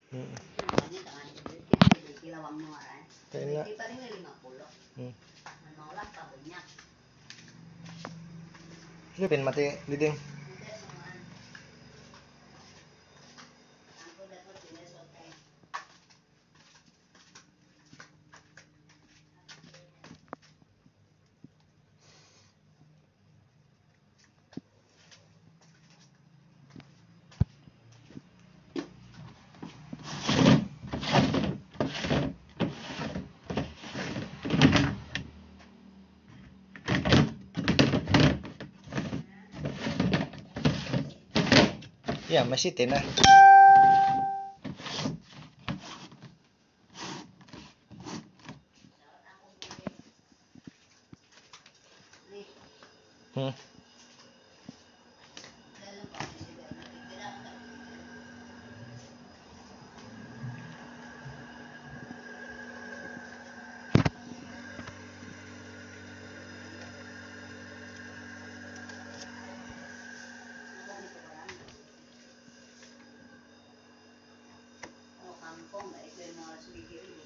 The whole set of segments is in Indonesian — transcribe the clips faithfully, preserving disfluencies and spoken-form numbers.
Hmm. Makanya tangan itu lawang muara. Kaya Di paling lima puluh. Hmm. Menolak pa banyak. Ini pin mati liding. Ya masih tenah. Hmm. Kampung nggak itu yang mau sedikit dulu.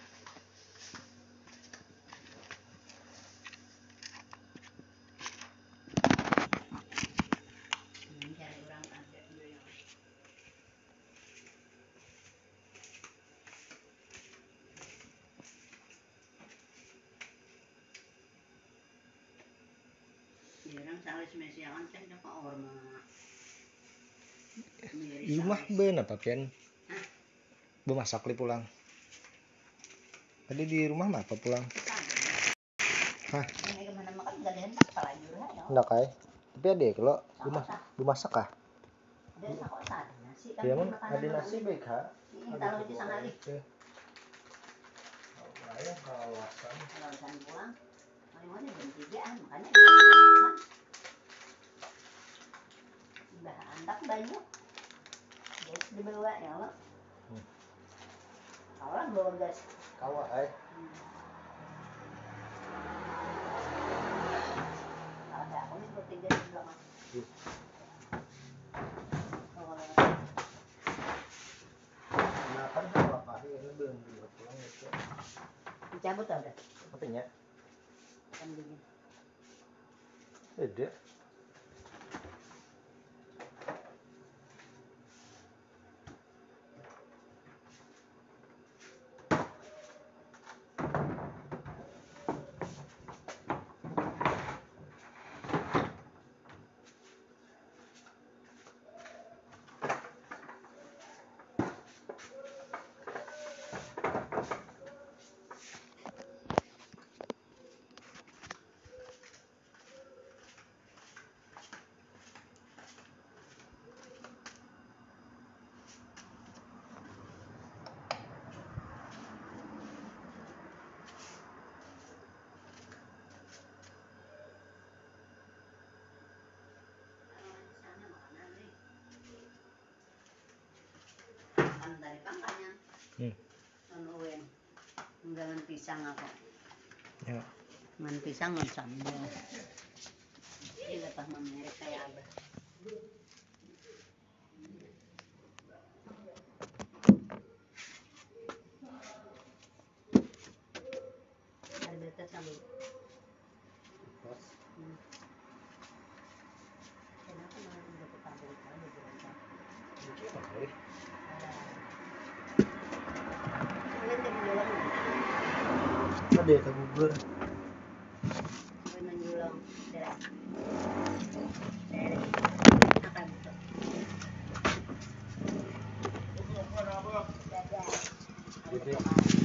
Cari orang ada dulu yang. Ya orang salis mesiawan cek dapat orma. Di rumah ben apa pian? Bemasak li pulang. Tadi di rumah mah apa pulang? Hah? Ini kemana makan nggak dihentak salah jurah ya. Nggak kai. Tapi ada kalau rumah bemasak kah? Ada sakosan nasi kan. Ya mun ada nasi baik ha. Ini taruh di sana lagi. Ayah kawasan. Kawasan pulang. Paling-paling jam tigaan makanya kita makan. Udah andak banyak. Gas dibawa ya lo. Kawan bawa gas. Kawa ay. Ada aku nih bertiga di belakang. Kenapa kalau hari ini belum belum pulang itu? Dicabut udah. Apanya? Kan begini. Ada. Dari pangkanya. Hmm. Menuin. Dengan pisang aku. Ya. Dengan pisang dan sambal. Ini lepas memerek kayak apa? Ada betes sambal. Hmm. Kenapa malah udah ketampil aja berapa? Mungkin apa kali? Ada ya kabur. Menjulang daerah. Akan itu. Dadah.